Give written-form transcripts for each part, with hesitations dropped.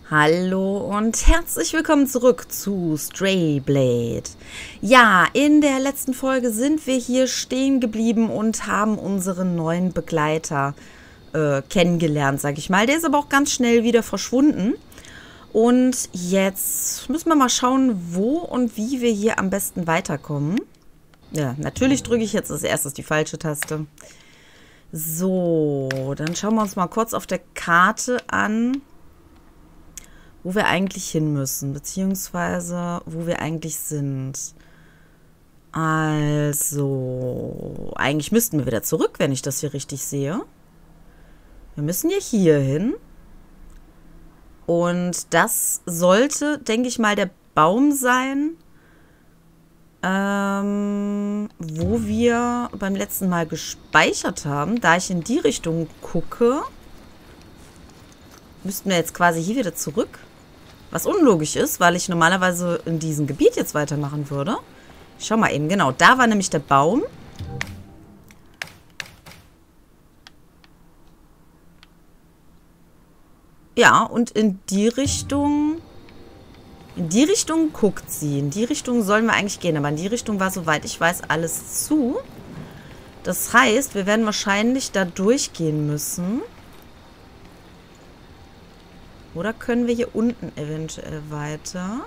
Hallo und herzlich willkommen zurück zu Stray Blade. Ja, in der letzten Folge sind wir hier stehen geblieben und haben unseren neuen Begleiter kennengelernt, sag ich mal. Der ist aber auch ganz schnell wieder verschwunden. Und jetzt müssen wir mal schauen, wo und wie wir hier am besten weiterkommen. Ja, natürlich drücke ich jetzt als erstes die falsche Taste. So, dann schauen wir uns mal kurz auf der Karte an, wo wir eigentlich hin müssen, beziehungsweise wo wir eigentlich sind. Also, eigentlich müssten wir wieder zurück, wenn ich das hier richtig sehe. Wir müssen ja hier hin. Und das sollte, denke ich mal, der Baum sein, wo wir beim letzten Mal gespeichert haben. Da ich in die Richtung gucke, müssten wir jetzt quasi hier wieder zurück. Was unlogisch ist, weil ich normalerweise in diesem Gebiet jetzt weitermachen würde. Ich schau mal eben, genau, da war nämlich der Baum. Ja, und in die Richtung guckt sie. In die Richtung sollen wir eigentlich gehen, aber in die Richtung war, soweit ich weiß, alles zu. Das heißt, wir werden wahrscheinlich da durchgehen müssen. Oder können wir hier unten eventuell weiter?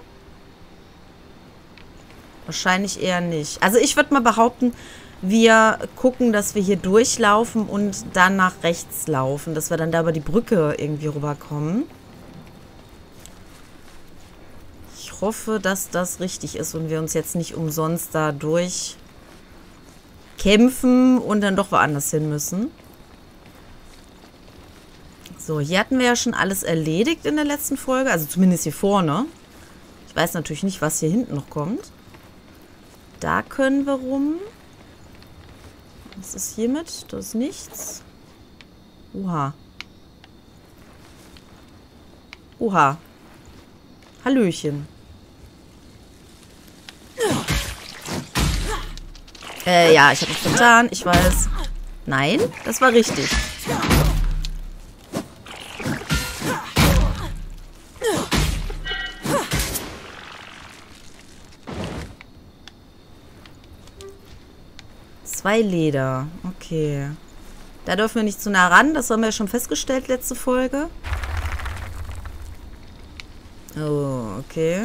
Wahrscheinlich eher nicht. Also ich würde mal behaupten, wir gucken, dass wir hier durchlaufen und dann nach rechts laufen. Dass wir dann da über die Brücke irgendwie rüberkommen. Ich hoffe, dass das richtig ist und wir uns jetzt nicht umsonst da durchkämpfen und dann doch woanders hin müssen. So, hier hatten wir ja schon alles erledigt in der letzten Folge. Also zumindest hier vorne. Ich weiß natürlich nicht, was hier hinten noch kommt. Da können wir rum. Was ist hiermit? Das ist nichts. Oha. Oha. Hallöchen. Ja, ich habe mich vertan. Ich weiß. Nein, das war richtig. Zwei Leder. Okay. Da dürfen wir nicht zu nah ran. Das haben wir ja schon festgestellt, letzte Folge. Oh, okay.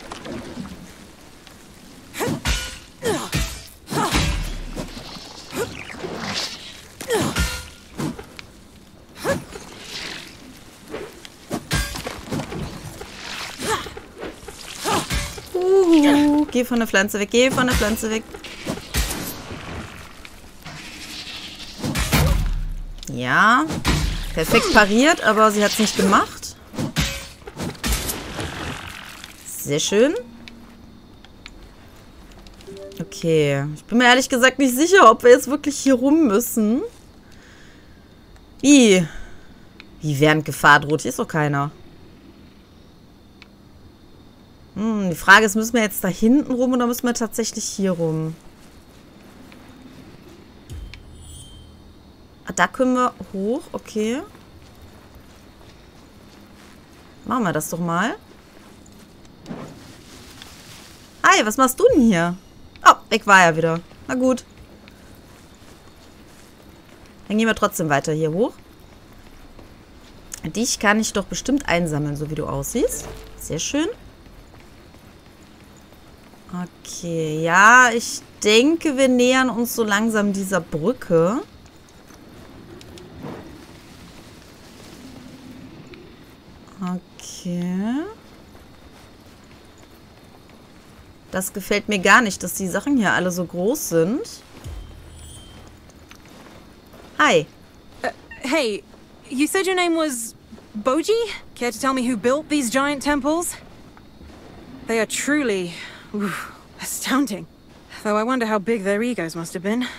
Geh von der Pflanze weg. Geh von der Pflanze weg. Ja, perfekt pariert, aber sie hat es nicht gemacht. Sehr schön. Okay, ich bin mir ehrlich gesagt nicht sicher, ob wir jetzt wirklich hier rum müssen. Wie? Wie während Gefahr droht? Hier ist doch keiner. Die Frage ist, müssen wir jetzt da hinten rum oder müssen wir tatsächlich hier rum? Da können wir hoch, okay. Machen wir das doch mal. Hi, was machst du denn hier? Oh, weg war er wieder. Na gut. Dann gehen wir trotzdem weiter hier hoch. Dich kann ich doch bestimmt einsammeln, so wie du aussiehst. Sehr schön. Okay, ja, ich denke, wir nähern uns so langsam dieser Brücke. Okay. Das gefällt mir gar nicht, dass die Sachen hier alle so groß sind. Hi. Hey, you said your name was Boji? Care to tell me who built these giant temples? They are truly astounding. Though I wonder how big their egos must have been.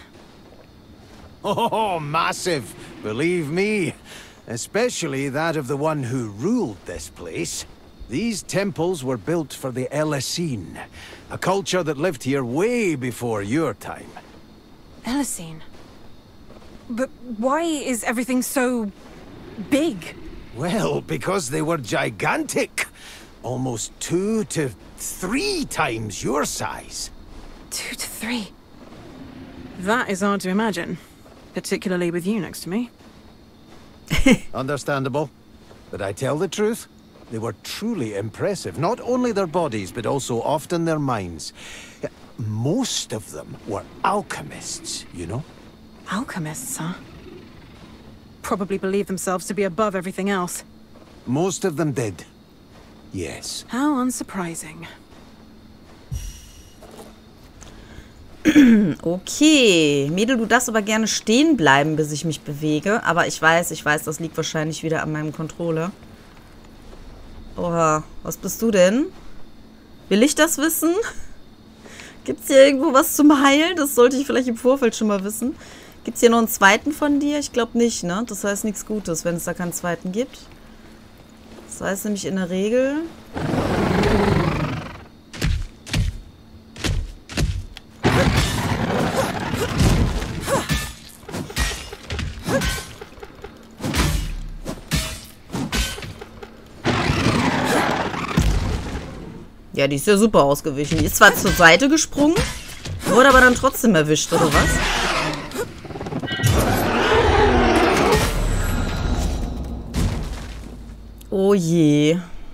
Oh, massive, believe me. Especially that of the one who ruled this place. These temples were built for the Elessene, a culture that lived here way before your time. Elessene? But why is everything so big? Well, because they were gigantic. Almost 2 to 3 times your size. 2 to 3. That is hard to imagine, particularly with you next to me. Understandable. But I tell the truth, they were truly impressive. Not only their bodies, but also often their minds. Most of them were alchemists, you know? Alchemists, huh? Probably believe themselves to be above everything else. Most of them did. Yes. How unsurprising. Okay. Mädel, du darfst aber gerne stehen bleiben, bis ich mich bewege. Aber ich weiß, das liegt wahrscheinlich wieder an meinem Controller. Oha, was bist du denn? Will ich das wissen? Gibt's hier irgendwo was zum Heilen? Das sollte ich vielleicht im Vorfeld schon mal wissen. Gibt's hier noch einen zweiten von dir? Ich glaube nicht, ne? Das heißt nichts Gutes, wenn es da keinen zweiten gibt. Das heißt nämlich in der Regel... Ja, die ist ja super ausgewichen. Die ist zwar zur Seite gesprungen, wurde aber dann trotzdem erwischt, oder was? Oh je.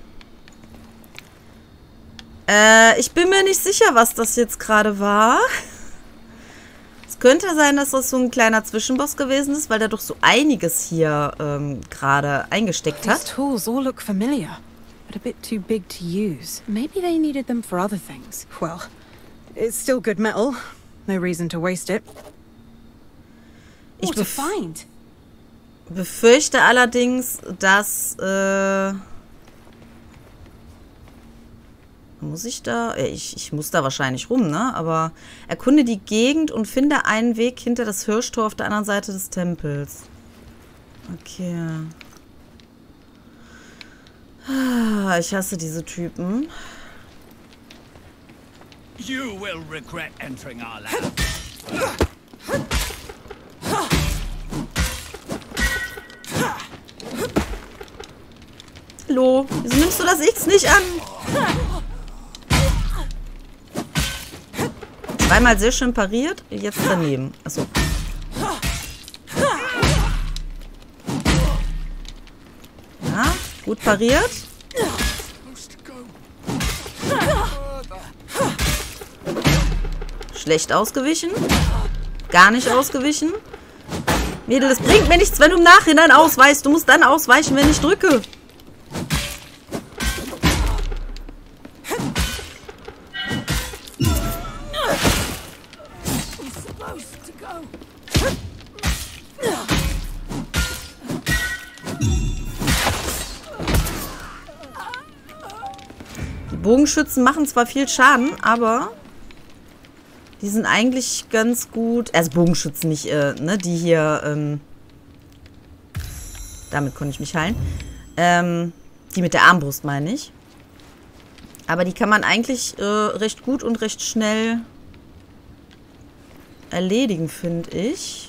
Ich bin mir nicht sicher, was das jetzt gerade war. Es könnte sein, dass das so ein kleiner Zwischenboss gewesen ist, weil der doch so einiges hier gerade eingesteckt hat. These tools all look familiar, but a bit too big to use. Maybe they needed them for other things. Well, it's still good metal. No reason to waste it. Ich What to find? befürchte allerdings, dass... muss ich da? Ich muss da wahrscheinlich rum, ne? Aber erkunde die Gegend und finde einen Weg hinter das Hirschtor auf der anderen Seite des Tempels. Okay. Ich hasse diese Typen. You will regret entering our land. Hallo, wieso nimmst du das X nicht an? Zweimal sehr schön pariert, jetzt daneben. Achso. Ja, gut pariert. Schlecht ausgewichen. Gar nicht ausgewichen. Mädel, das bringt mir nichts, wenn du im Nachhinein ausweichst. Du musst dann ausweichen, wenn ich drücke. Die Bogenschützen machen zwar viel Schaden, aber die sind eigentlich ganz gut. Also Bogenschützen nicht, ne, die hier, damit konnte ich mich heilen. Die mit der Armbrust meine ich. Aber die kann man eigentlich recht gut und recht schnell erledigen, finde ich.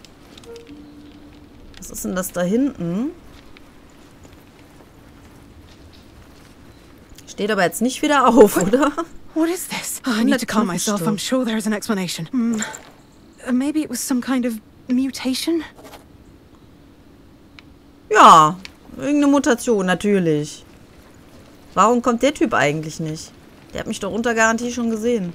Was ist denn das da hinten? Steht aber jetzt nicht wieder auf, oder? What is this? Oh, I need to calm myself. I'm sure there's an explanation. Maybe it was some kind of mutation? Ja, irgendeine Mutation, natürlich. Warum kommt der Typ eigentlich nicht? Der hat mich doch unter Garantie schon gesehen.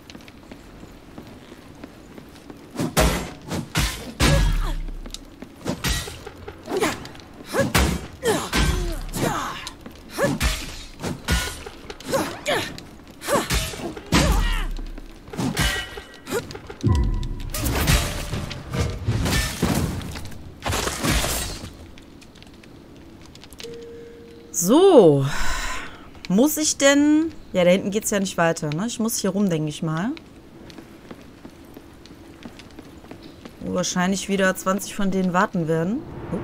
So. Muss ich denn... Ja, da hinten geht es ja nicht weiter, ne? Ich muss hier rum, denke ich mal. Wo wahrscheinlich wieder 20 von denen warten werden.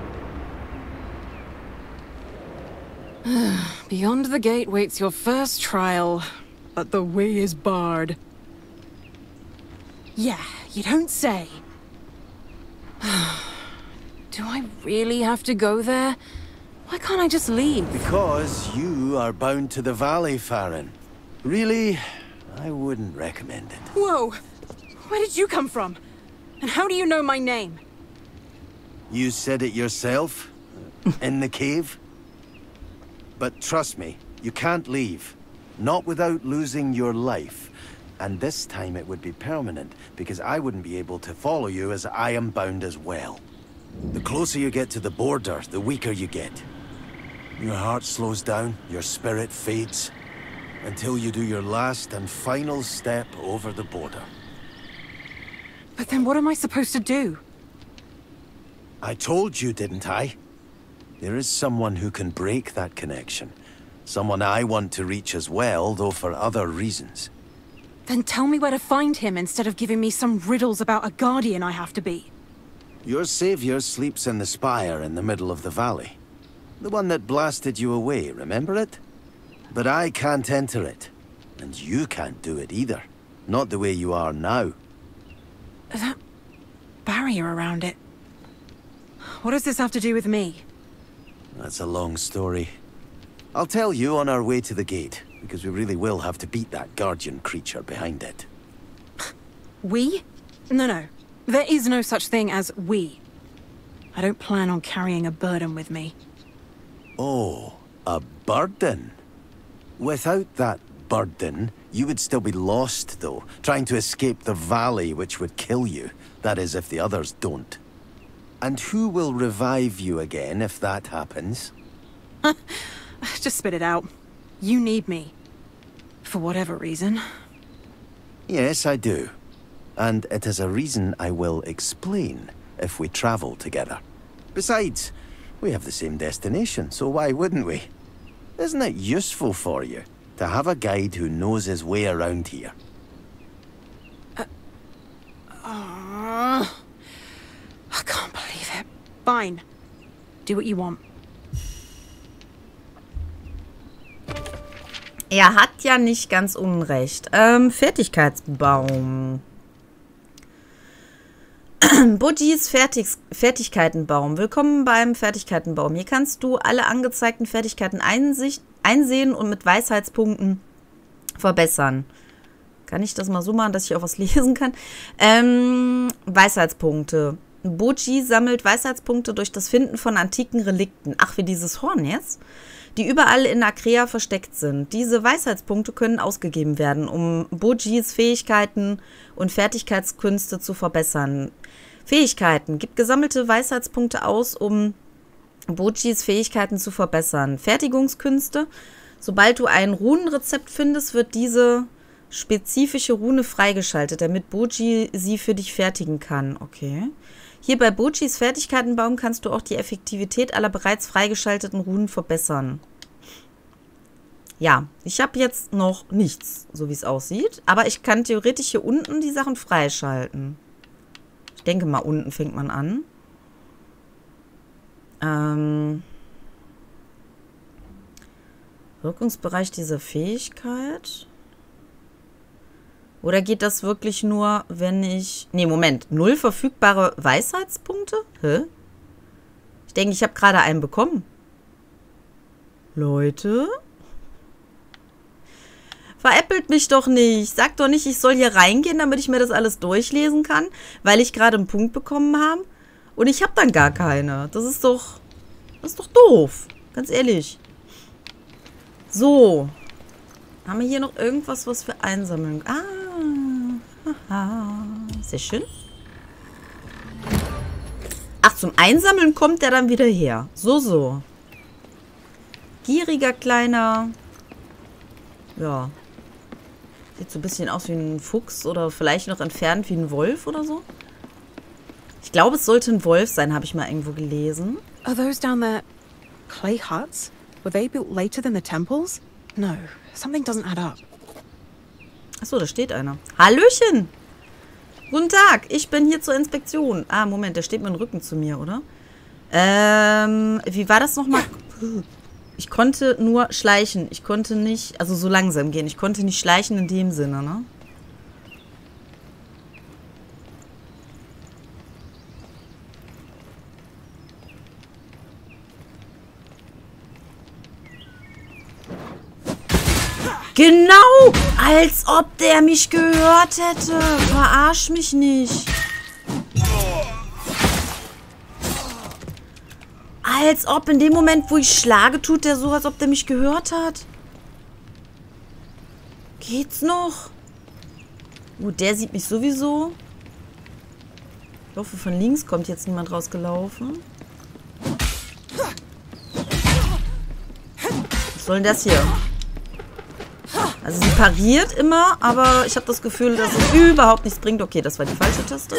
Oh. Beyond the gate waits your first trial, but the way is barred. Yeah, you don't say. Do I really have to go there? Why can't I just leave? Because you are bound to the valley, Farron. Really, I wouldn't recommend it. Whoa! Where did you come from? And how do you know my name? You said it yourself? In the cave? But trust me, you can't leave. Not without losing your life. And this time it would be permanent, because I wouldn't be able to follow you as I am bound as well. The closer you get to the border, the weaker you get. Your heart slows down, your spirit fades, until you do your last and final step over the border. But then what am I supposed to do? I told you, didn't I? There is someone who can break that connection. Someone I want to reach as well, though for other reasons. Then tell me where to find him instead of giving me some riddles about a guardian I have to be. Your savior sleeps in the spire in the middle of the valley. The one that blasted you away, remember it? But I can't enter it. And you can't do it either. Not the way you are now. That barrier around it. What does this have to do with me? That's a long story. I'll tell you on our way to the gate, because we really will have to beat that guardian creature behind it. We? No. There is no such thing as we. I don't plan on carrying a burden with me. Oh, a burden? Without that burden, you would still be lost, though, trying to escape the valley which would kill you. That is, if the others don't. And who will revive you again if that happens? Just spit it out. You need me. For whatever reason. Yes, I do. And it is a reason I will explain if we travel together. Besides, we have the same destination, so why wouldn't we? Isn't it useful for you to have a guide who knows his way around here? I can't believe it. Fine. Do what you want. Er hat ja nicht ganz unrecht. Fertigkeitsbaum. Budgies Fertigkeitenbaum. Willkommen beim Fertigkeitenbaum. Hier kannst du alle angezeigten Fertigkeiten einsehen und mit Weisheitspunkten verbessern. Kann ich das mal so machen, dass ich auch was lesen kann? Weisheitspunkte. Budgie sammelt Weisheitspunkte durch das Finden von antiken Relikten. Ach, wie dieses Horn jetzt? Die überall in Akrea versteckt sind. Diese Weisheitspunkte können ausgegeben werden, um Budgies Fähigkeiten und Fertigkeitskünste zu verbessern. Fähigkeiten. Gib gesammelte Weisheitspunkte aus, um Budgies Fähigkeiten zu verbessern. Fertigungskünste. Sobald du ein Runenrezept findest, wird diese spezifische Rune freigeschaltet, damit Budgie sie für dich fertigen kann. Okay. Hier bei Budgies Fertigkeitenbaum kannst du auch die Effektivität aller bereits freigeschalteten Runen verbessern. Ja, ich habe jetzt noch nichts, so wie es aussieht. Aber ich kann theoretisch hier unten die Sachen freischalten. Ich denke mal, unten fängt man an. Wirkungsbereich dieser Fähigkeit. Oder geht das wirklich nur, wenn ich... Nee, Moment. 0 verfügbare Weisheitspunkte? Hä? Ich denke, ich habe gerade einen bekommen. Leute? Veräppelt mich doch nicht. Sagt doch nicht, ich soll hier reingehen, damit ich mir das alles durchlesen kann, weil ich gerade einen Punkt bekommen habe. Und ich habe dann gar keine. Das ist doch doof. Ganz ehrlich. So. Haben wir hier noch irgendwas, was wir einsammeln? Sehr schön. Ach, zum Einsammeln kommt der dann wieder her. So. Gieriger Kleiner. Ja. Sieht so ein bisschen aus wie ein Fuchs oder vielleicht noch entfernt wie ein Wolf oder so. Ich glaube, es sollte ein Wolf sein, habe ich mal irgendwo gelesen. Are those down there clay huts? Were they built later than the temples? No, something doesn't add up. Achso, da steht einer. Hallöchen! Guten Tag, ich bin hier zur Inspektion. Ah, Moment, der steht mit dem Rücken zu mir, oder? Wie war das nochmal? Ich konnte nur schleichen. Ich konnte nicht, also so langsam gehen. Ich konnte nicht schleichen in dem Sinne, ne? Genau! Als ob der mich gehört hätte. Verarsch mich nicht. Als ob in dem Moment, wo ich schlage, tut der so, als ob der mich gehört hat. Geht's noch? Gut, der sieht mich sowieso. Ich hoffe, von links kommt jetzt niemand rausgelaufen. Was soll denn das hier? Also sie pariert immer, aber ich habe das Gefühl, dass es überhaupt nichts bringt. Okay, das war die falsche Taste.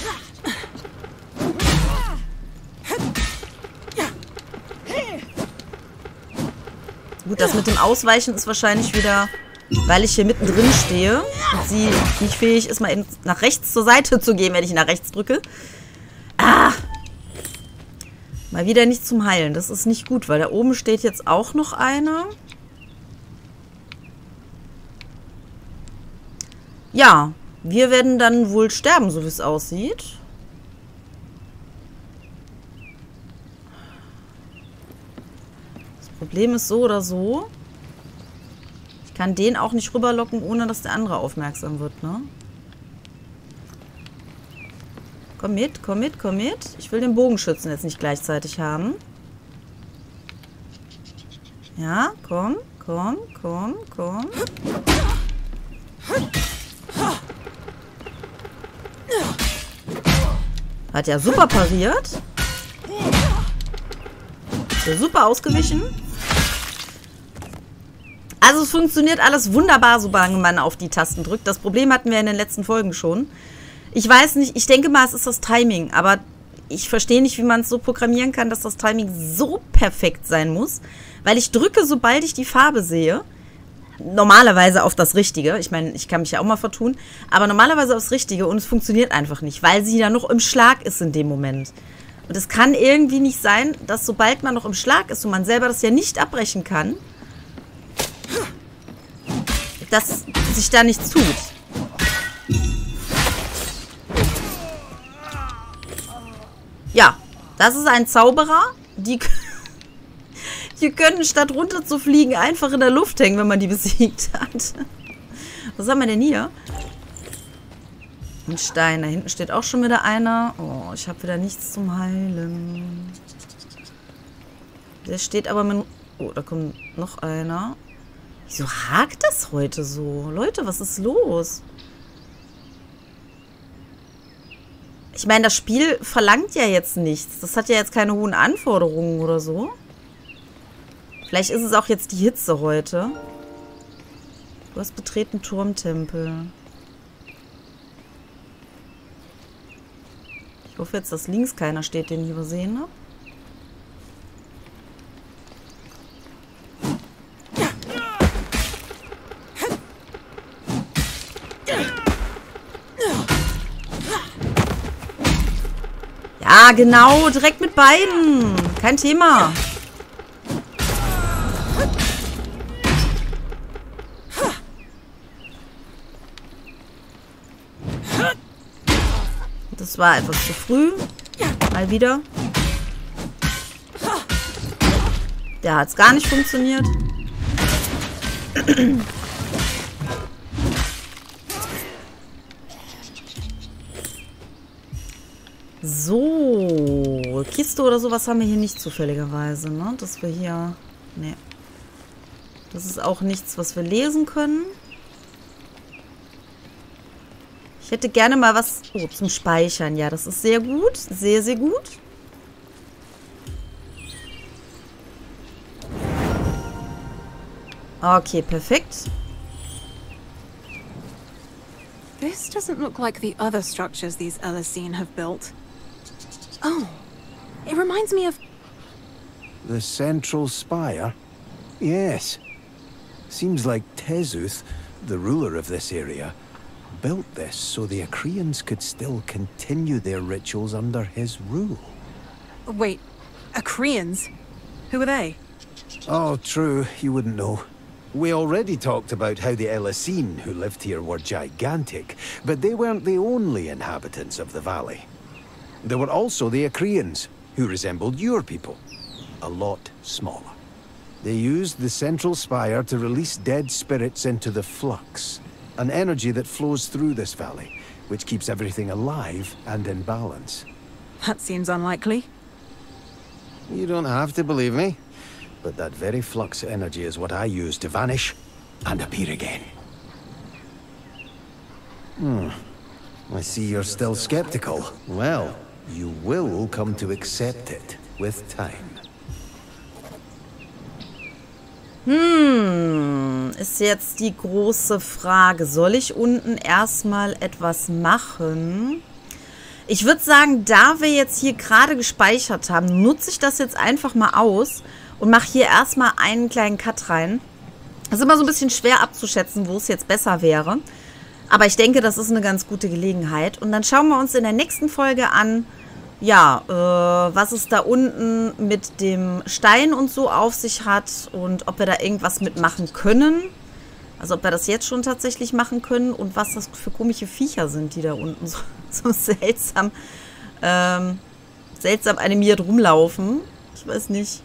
Gut, das mit dem Ausweichen ist wahrscheinlich wieder, weil ich hier mittendrin stehe und sie nicht fähig ist, mal eben nach rechts zur Seite zu gehen, wenn ich nach rechts drücke. Ah! Mal wieder nicht zum Heilen. Das ist nicht gut, weil da oben steht jetzt auch noch einer. Ja, wir werden dann wohl sterben, so wie es aussieht. Das Problem ist so oder so. Ich kann den auch nicht rüberlocken, ohne dass der andere aufmerksam wird, ne? Komm mit, komm mit, komm mit. Ich will den Bogenschützen jetzt nicht gleichzeitig haben. Ja, komm, komm, komm, komm. Hat ja super pariert. Ist ja super ausgewichen. Also es funktioniert alles wunderbar, solange man auf die Tasten drückt. Das Problem hatten wir in den letzten Folgen schon. Ich weiß nicht, ich denke mal, es ist das Timing, aber ich verstehe nicht, wie man es so programmieren kann, dass das Timing so perfekt sein muss, weil ich drücke, sobald ich die Farbe sehe, normalerweise auf das Richtige, ich meine, ich kann mich ja auch mal vertun, aber normalerweise aufs Richtige und es funktioniert einfach nicht, weil sie ja noch im Schlag ist in dem Moment. Und es kann irgendwie nicht sein, dass sobald man noch im Schlag ist und man selber das ja nicht abbrechen kann, dass sich da nichts tut. Ja, das ist ein Zauberer. Die können statt runter zu fliegen einfach in der Luft hängen, wenn man die besiegt hat. Was haben wir denn hier? Ein Stein. Da hinten steht auch schon wieder einer. Oh, ich habe wieder nichts zum Heilen. Der steht aber mit... Oh, da kommt noch einer. Wieso hakt das heute so? Leute, was ist los? Ich meine, das Spiel verlangt ja jetzt nichts. Das hat ja jetzt keine hohen Anforderungen oder so. Vielleicht ist es auch jetzt die Hitze heute. Du hast betreten Turmtempel. Ich hoffe jetzt, dass links keiner steht, den ich übersehen habe. Ja, genau. Direkt mit beiden. Kein Thema. Das war etwas zu früh. Mal wieder. Der hat es gar nicht funktioniert. So, Kiste oder sowas haben wir hier nicht zufälligerweise, ne? Dass wir hier... Ne. Das ist auch nichts, was wir lesen können. Ich hätte gerne mal was... Oh, zum Speichern. Ja, das ist sehr gut. Sehr, sehr gut. Okay, perfekt. This doesn't look like the other structures these Elisine have built. Oh, it reminds me of... The central spire? Yes. Seems like Tezuth, the ruler of this area, built this so the Acreans could still continue their rituals under his rule. Wait, Acreans? Who are they? Oh, true, you wouldn't know. We already talked about how the Elisine who lived here were gigantic, but they weren't the only inhabitants of the valley. There were also the Acreans, who resembled your people, a lot smaller. They used the central spire to release dead spirits into the flux, an energy that flows through this valley, which keeps everything alive and in balance. That seems unlikely. You don't have to believe me, but that very flux energy is what I use to vanish and appear again. I see you're still skeptical. Well, you will come to accept it with time. Ist jetzt die große Frage. Soll ich unten erstmal etwas machen? Ich würde sagen, da wir jetzt hier gerade gespeichert haben, nutze ich das jetzt einfach mal aus und mache hier erstmal einen kleinen Cut rein. Das ist immer so ein bisschen schwer abzuschätzen, wo es jetzt besser wäre. Aber ich denke, das ist eine ganz gute Gelegenheit. Und dann schauen wir uns in der nächsten Folge an, ja, was es da unten mit dem Stein und so auf sich hat und ob wir da irgendwas mitmachen können. Also ob wir das jetzt schon tatsächlich machen können und was das für komische Viecher sind, die da unten so seltsam animiert rumlaufen. Ich weiß nicht.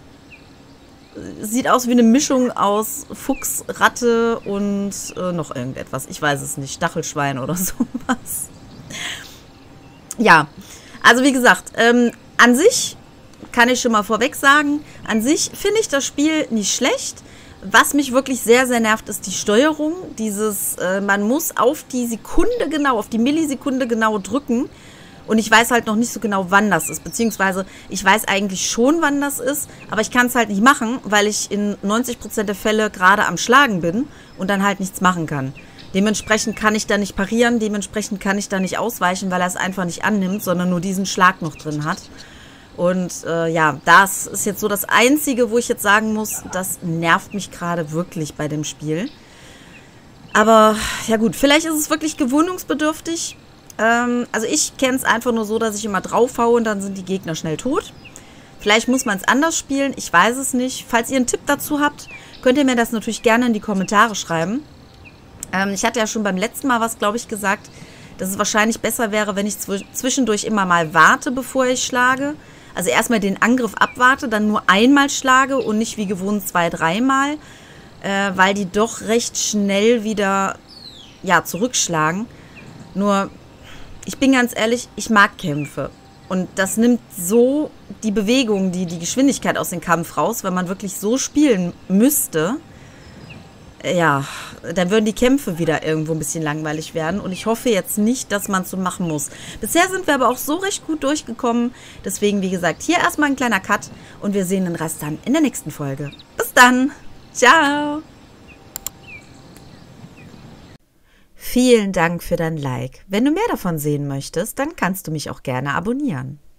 Sieht aus wie eine Mischung aus Fuchs, Ratte und noch irgendetwas. Ich weiß es nicht. Stachelschwein oder sowas. Ja, also wie gesagt, an sich kann ich schon mal vorweg sagen, an sich finde ich das Spiel nicht schlecht. Was mich wirklich sehr, sehr nervt, ist die Steuerung. Dieses, man muss auf die Sekunde genau, auf die Millisekunde genau drücken. Und ich weiß halt noch nicht so genau, wann das ist. Beziehungsweise, ich weiß eigentlich schon, wann das ist. Aber ich kann es halt nicht machen, weil ich in 90% der Fälle gerade am Schlagen bin und dann halt nichts machen kann. Dementsprechend kann ich da nicht parieren. Dementsprechend kann ich da nicht ausweichen, weil er es einfach nicht annimmt, sondern nur diesen Schlag noch drin hat. Und ja, das ist jetzt so das Einzige, wo ich jetzt sagen muss, das nervt mich gerade wirklich bei dem Spiel. Aber ja gut, vielleicht ist es wirklich gewöhnungsbedürftig. Also ich kenne es einfach nur so, dass ich immer drauf haue und dann sind die Gegner schnell tot. Vielleicht muss man es anders spielen, ich weiß es nicht. Falls ihr einen Tipp dazu habt, könnt ihr mir das natürlich gerne in die Kommentare schreiben. Ich hatte ja schon beim letzten Mal was, glaube ich, gesagt, dass es wahrscheinlich besser wäre, wenn ich zwischendurch immer mal warte, bevor ich schlage. Also erstmal den Angriff abwarte, dann nur einmal schlage und nicht wie gewohnt 2-3 Mal, weil die doch recht schnell wieder ja, zurückschlagen. Nur, ich bin ganz ehrlich, ich mag Kämpfe. Und das nimmt so die Bewegung, die Geschwindigkeit aus dem Kampf raus, wenn man wirklich so spielen müsste. Ja, dann würden die Kämpfe wieder irgendwo ein bisschen langweilig werden. Und ich hoffe jetzt nicht, dass man es so machen muss. Bisher sind wir aber auch so recht gut durchgekommen. Deswegen, wie gesagt, hier erstmal ein kleiner Cut. Und wir sehen den Rest dann in der nächsten Folge. Bis dann. Ciao. Vielen Dank für dein Like. Wenn du mehr davon sehen möchtest, dann kannst du mich auch gerne abonnieren.